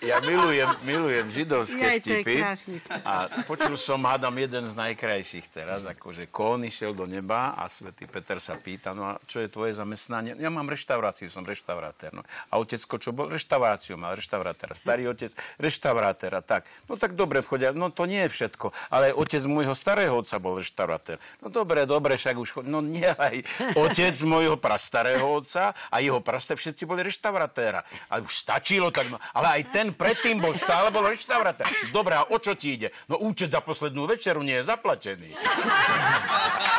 Ja milujem židovské To je vtipy. krásny vtip. A počul som, hádam, jeden z najkrajších teraz, akože Kohn išiel do neba a svätý Peter sa pýta, no a čo je tvoje zamestnanie? Ja mám reštauráciu, som reštaurátor. No. A otecko, čo bol? Reštauráciu mal, reštaurátora. Starý otec, reštaurátora, tak. No tak dobre vchodia, no to nie je všetko, ale otec môjho starého otca bol reštaurátor. No dobre, však už no nie aj otec môjho prastarého otca a jeho všetci boli reštaurátora. A už stačilo tak, no, ale aj ten predtým stále bol reštaurátor. Dobre, a o čo ti ide? No účet za poslednú večeru nie je zaplatený.